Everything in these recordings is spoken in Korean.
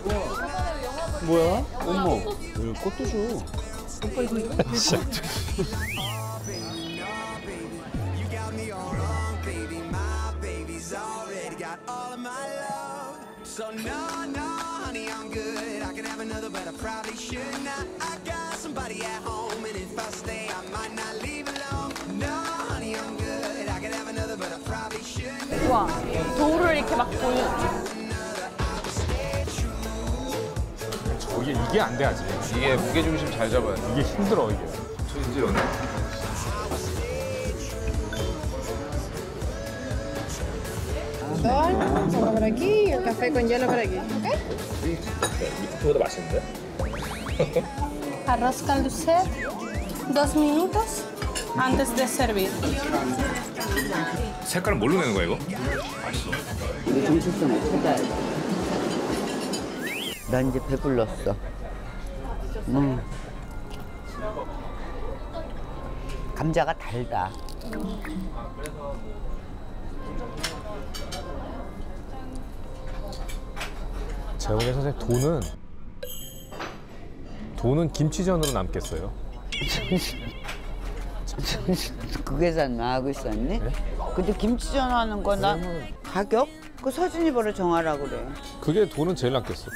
뭐야? 어머, 왜 꽃도 줘? 오빠 이거. 진짜. So no, no, honey, I'm good. I could have another, but I probably should not. I got somebody at home, and if I stay, I might not leave alone. No, honey, I'm good. I could have another, but I probably should not. 와, 돌을 이렇게 막 보니. 이게 안 돼야지. 이게 무게중심 잘 잡아야 돼. 이게 힘들어, 이게. 저 이제 연애. Soda por aquí y el café con hielo por aquí, ¿ok? 밑에보다 맛있는데? Arroz calducet, 2 minutos antes de servir. 색깔은 뭘로 내는 거야, 이거? 정체성을 찾아야 돼. 난 이제 배불렀어. 감자가 달다. 제가 보기엔 선생님 돈은 김치전으로 남겠어요. 그 계산 하고 있었니? 네? 근데 김치전 하는 거 나 가격? 그 서준이 벌어 정하라 그래. 그게 돈은 제일 남겠어.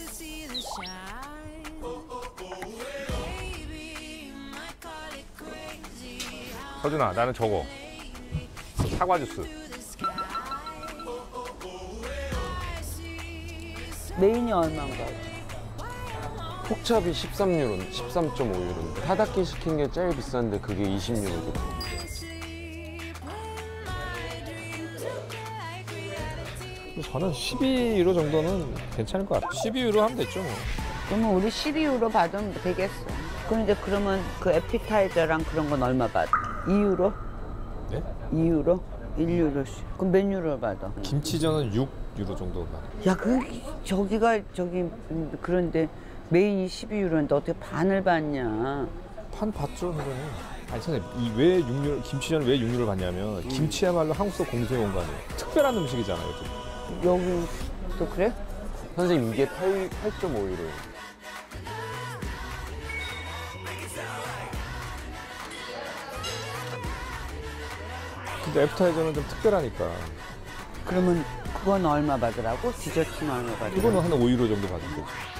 서준아, 나는 저거. 사과 주스. 메인이 얼마인가? 폭찹이 13유로, 13.5유로인데 타다키 시킨 게 제일 비싼데 그게 20유로거든. 저는 12유로 정도는 괜찮을 것 같아요. 12유로 하면 됐죠, 뭐. 그러면 우리 12유로 받으면 되겠어. 그런데 그러면 그 에피타이저랑 그런 건 얼마 받아? 2유로? 네? 2유로? 1유로씩. 그럼 몇 유로 받아? 김치전은 6유로 정도 받아요. 야, 저기가 그런데 메인이 12유로인데 어떻게 반을 받냐? 판 봤죠, 선생님. 아니, 선생님, 왜 6유로, 김치전을 왜 6유로를 받냐면 김치야말로 한국서 공수의 공간이에요. 특별한 음식이잖아요. 여기 또 그래? 선생님 이게 8.5유로예요. 근데 애프타이저는 좀 특별하니까. 그러면 그건 얼마 받으라고? 디저트는 얼마 받으라고? 이거는 한 5유로 정도 받은 거죠.